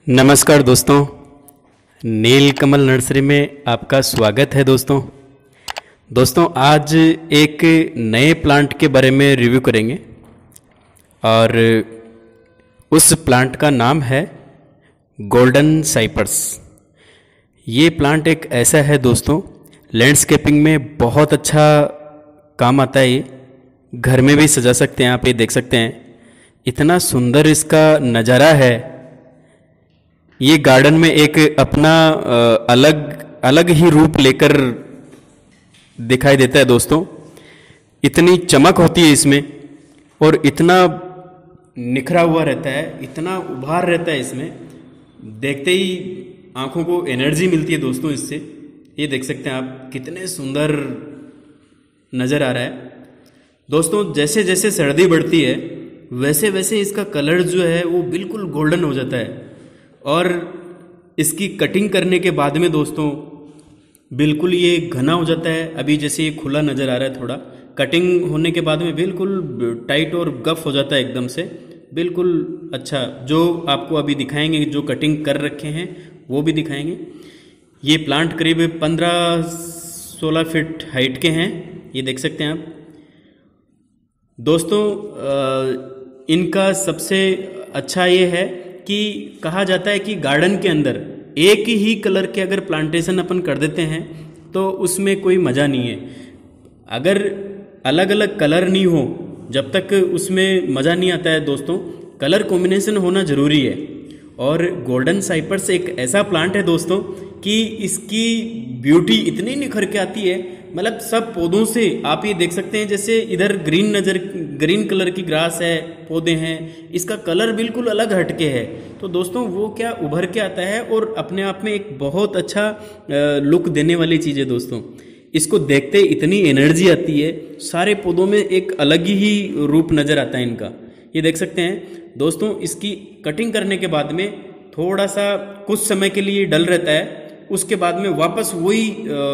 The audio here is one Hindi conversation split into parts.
नमस्कार दोस्तों, नीलकमल नर्सरी में आपका स्वागत है। दोस्तों आज एक नए प्लांट के बारे में रिव्यू करेंगे और उस प्लांट का नाम है गोल्डन साइप्रस। ये प्लांट एक ऐसा है दोस्तों, लैंडस्केपिंग में बहुत अच्छा काम आता है। ये घर में भी सजा सकते हैं, आप ये देख सकते हैं। इतना सुंदर इसका नज़ारा है। ये गार्डन में एक अपना अलग ही रूप लेकर दिखाई देता है दोस्तों। इतनी चमक होती है इसमें और इतना निखरा हुआ रहता है, इतना उभार रहता है इसमें, देखते ही आंखों को एनर्जी मिलती है दोस्तों इससे। ये देख सकते हैं आप, कितने सुंदर नज़र आ रहा है दोस्तों। जैसे जैसे सर्दी बढ़ती है वैसे वैसे इसका कलर जो है वो बिल्कुल गोल्डन हो जाता है और इसकी कटिंग करने के बाद में दोस्तों बिल्कुल ये घना हो जाता है। अभी जैसे ये खुला नज़र आ रहा है, थोड़ा कटिंग होने के बाद में बिल्कुल टाइट और गफ हो जाता है एकदम से, बिल्कुल अच्छा। जो आपको अभी दिखाएंगे, जो कटिंग कर रखे हैं वो भी दिखाएंगे। ये प्लांट करीब 15-16 फीट हाइट के हैं, ये देख सकते हैं आप दोस्तों। इनका सबसे अच्छा ये है कि कहा जाता है कि गार्डन के अंदर एक ही कलर के अगर प्लांटेशन अपन कर देते हैं तो उसमें कोई मज़ा नहीं है। अगर अलग अलग कलर नहीं हो जब तक उसमें मज़ा नहीं आता है दोस्तों। कलर कॉम्बिनेशन होना ज़रूरी है। और गोल्डन साइप्रस एक ऐसा प्लांट है दोस्तों कि इसकी ब्यूटी इतनी निखर के आती है, मतलब सब पौधों से आप ये देख सकते हैं। जैसे इधर ग्रीन कलर की ग्रास है, पौधे हैं, इसका कलर बिल्कुल अलग हटके है। तो दोस्तों वो क्या उभर के आता है और अपने आप में एक बहुत अच्छा लुक देने वाली चीज़ है दोस्तों। इसको देखते इतनी एनर्जी आती है, सारे पौधों में एक अलग ही रूप नज़र आता है इनका। ये देख सकते हैं दोस्तों। इसकी कटिंग करने के बाद में थोड़ा सा कुछ समय के लिए डल रहता है, उसके बाद में वापस वही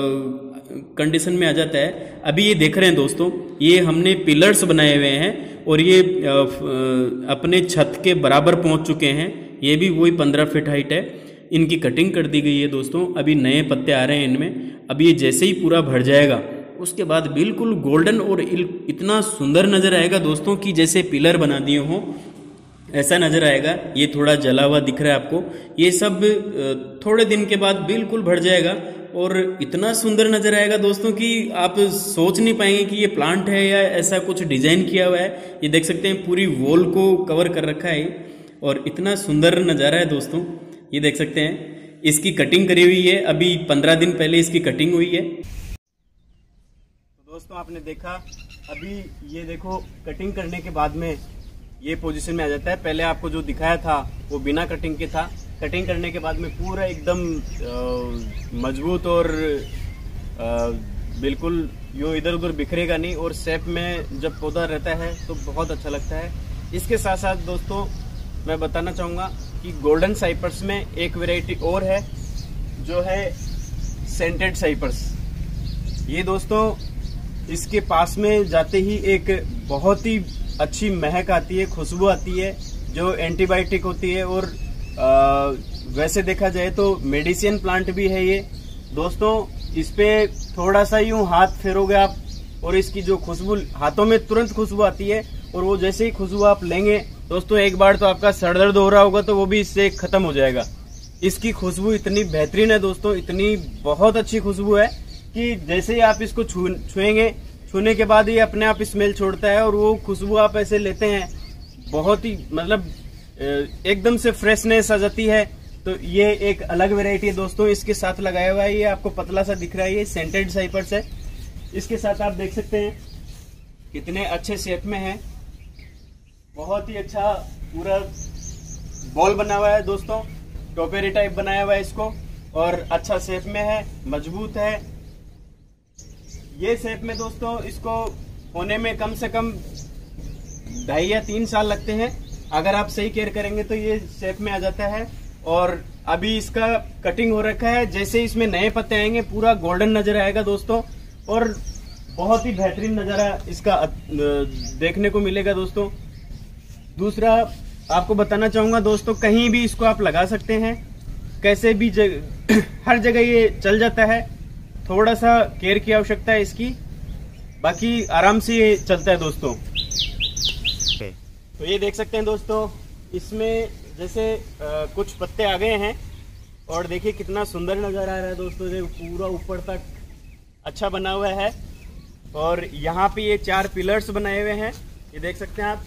कंडीशन में आ जाता है। अभी ये देख रहे हैं दोस्तों, ये हमने पिलर्स बनाए हुए हैं और ये अपने छत के बराबर पहुंच चुके हैं। ये भी वही 15 फीट हाइट है। इनकी कटिंग कर दी गई है दोस्तों। अभी नए पत्ते आ रहे हैं इनमें। अब ये जैसे ही पूरा भर जाएगा उसके बाद बिल्कुल गोल्डन और इतना सुंदर नज़र आएगा दोस्तों कि जैसे पिलर बना दिए हों, ऐसा नज़र आएगा। ये थोड़ा जला हुआ दिख रहा है आपको। ये सब थोड़े दिन के बाद बिल्कुल भर जाएगा और इतना सुंदर नज़र आएगा दोस्तों कि आप सोच नहीं पाएंगे कि ये प्लांट है या ऐसा कुछ डिजाइन किया हुआ है। ये देख सकते हैं पूरी वॉल को कवर कर रखा है और इतना सुंदर नज़ारा है दोस्तों। ये देख सकते हैं। इसकी कटिंग करी हुई है, अभी 15 दिन पहले इसकी कटिंग हुई है। तो दोस्तों आपने देखा, अभी ये देखो कटिंग करने के बाद में ये पोजीशन में आ जाता है। पहले आपको जो दिखाया था वो बिना कटिंग के था। कटिंग करने के बाद में पूरा एकदम मजबूत और बिल्कुल यो इधर उधर बिखरेगा नहीं और शेप में जब पौधा रहता है तो बहुत अच्छा लगता है। इसके साथ साथ दोस्तों मैं बताना चाहूँगा कि गोल्डन साइप्रस में एक वैरायटी और है जो है सेंटेड साइप्रस। ये दोस्तों इसके पास में जाते ही एक बहुत ही अच्छी महक आती है, खुशबू आती है जो एंटीबायोटिक होती है और वैसे देखा जाए तो मेडिसिन प्लांट भी है ये दोस्तों। इस पे थोड़ा सा यूं हाथ फेरोगे आप और इसकी जो खुशबू, हाथों में तुरंत खुशबू आती है और वो जैसे ही खुशबू आप लेंगे दोस्तों, एक बार तो आपका सर दर्द हो रहा होगा तो वो भी इससे खत्म हो जाएगा। इसकी खुशबू इतनी बेहतरीन है दोस्तों, इतनी बहुत अच्छी खुशबू है कि जैसे ही आप इसको छुएंगे, छूने के बाद ये अपने आप स्मेल छोड़ता है और वो खुशबू आप ऐसे लेते हैं, बहुत ही मतलब एकदम से फ्रेशनेस आ जाती है। तो ये एक अलग वैरायटी है दोस्तों। इसके साथ लगाया हुआ है, ये आपको पतला सा दिख रहा है, ये सेंटेड साइप्रस है। इसके साथ आप देख सकते हैं कितने अच्छे शेप में है, बहुत ही अच्छा पूरा बॉल बना हुआ है दोस्तों। टोपेरी टाइप बनाया हुआ है इसको और अच्छा शेप में है, मजबूत है। ये शेप में दोस्तों इसको होने में कम से कम 2.5 या 3 साल लगते हैं। अगर आप सही केयर करेंगे तो ये शेप में आ जाता है। और अभी इसका कटिंग हो रखा है, जैसे इसमें नए पत्ते आएंगे पूरा गोल्डन नजर आएगा दोस्तों और बहुत ही बेहतरीन नजारा इसका देखने को मिलेगा दोस्तों। दूसरा आपको बताना चाहूँगा दोस्तों, कहीं भी इसको आप लगा सकते हैं, कैसे भी हर जगह ये चल जाता है। थोड़ा सा केयर की आवश्यकता है इसकी, बाकी आराम से ये चलता है दोस्तों। तो ये देख सकते हैं दोस्तों, इसमें जैसे कुछ पत्ते आ गए हैं और देखिए कितना सुंदर नज़र आ रहा है दोस्तों। ये पूरा ऊपर तक अच्छा बना हुआ है और यहाँ पे ये 4 पिलर्स बनाए हुए हैं, ये देख सकते हैं आप,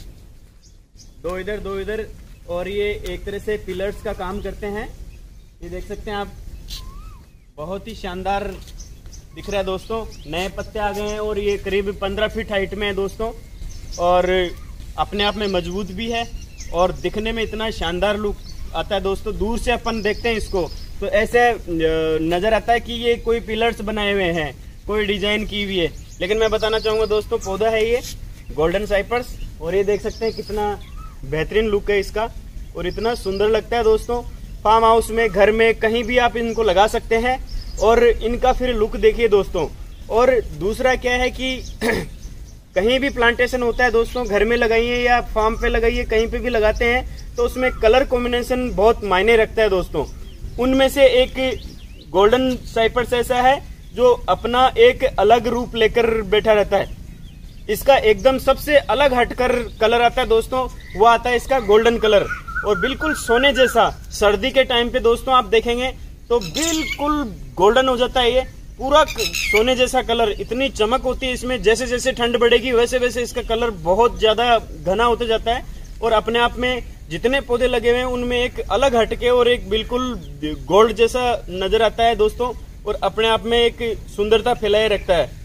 2 इधर 2 इधर, और ये एक तरह से पिलर्स का काम करते हैं। ये देख सकते हैं आप, बहुत ही शानदार दिख रहा है दोस्तों। नए पत्ते आ गए हैं और ये करीब 15 फीट हाइट में है दोस्तों, और अपने आप में मजबूत भी है और दिखने में इतना शानदार लुक आता है दोस्तों। दूर से अपन देखते हैं इसको तो ऐसे नजर आता है कि ये कोई पिलर्स बनाए हुए हैं, कोई डिजाइन की हुई है, लेकिन मैं बताना चाहूँगा दोस्तों, पौधा है ये गोल्डन साइप्रस, और ये देख सकते हैं कितना बेहतरीन लुक है इसका और इतना सुंदर लगता है दोस्तों। फार्म हाउस में, घर में, कहीं भी आप इनको लगा सकते हैं और इनका फिर लुक देखिए दोस्तों। और दूसरा क्या है कि कहीं भी प्लांटेशन होता है दोस्तों, घर में लगाइए या फार्म पे लगाइए, कहीं पे भी लगाते हैं तो उसमें कलर कॉम्बिनेशन बहुत मायने रखता है दोस्तों। उनमें से एक गोल्डन साइप्रस ऐसा है जो अपना एक अलग रूप लेकर बैठा रहता है। इसका एकदम सबसे अलग हटकर कलर आता है दोस्तों, वो आता है इसका गोल्डन कलर, और बिल्कुल सोने जैसा। सर्दी के टाइम पे दोस्तों आप देखेंगे तो बिल्कुल गोल्डन हो जाता है, ये पूरा सोने जैसा कलर। इतनी चमक होती है इसमें, जैसे जैसे ठंड बढ़ेगी वैसे वैसे इसका कलर बहुत ज्यादा घना होते जाता है, और अपने आप में जितने पौधे लगे हुए हैं उनमें एक अलग हटके और एक बिल्कुल गोल्ड जैसा नजर आता है दोस्तों, और अपने आप में एक सुंदरता फैलाए रखता है।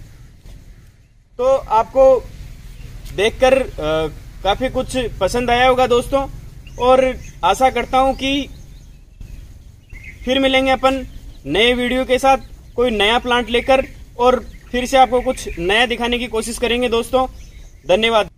तो आपको देखकर काफी कुछ पसंद आया होगा दोस्तों, और आशा करता हूं कि फिर मिलेंगे अपन नए वीडियो के साथ, कोई नया प्लांट लेकर, और फिर से आपको कुछ नया दिखाने की कोशिश करेंगे दोस्तों। धन्यवाद।